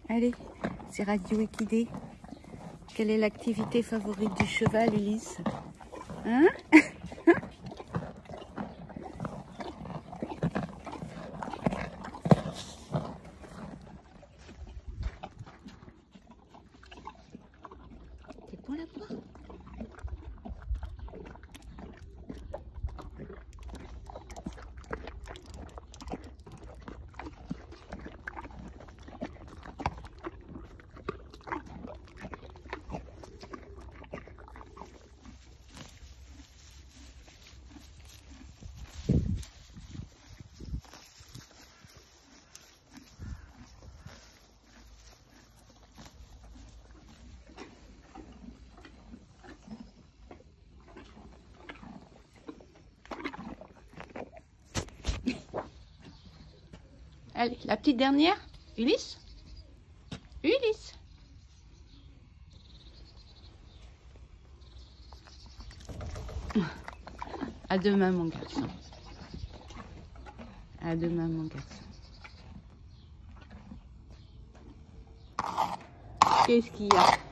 Allez, c'est Radio Équidé. Quelle est l'activité favorite du cheval, Ulysse? Hein? C'est pour la voir. Allez, la petite dernière, Ulysse? Ulysse? À demain, mon garçon. À demain, mon garçon. Qu'est-ce qu'il y a?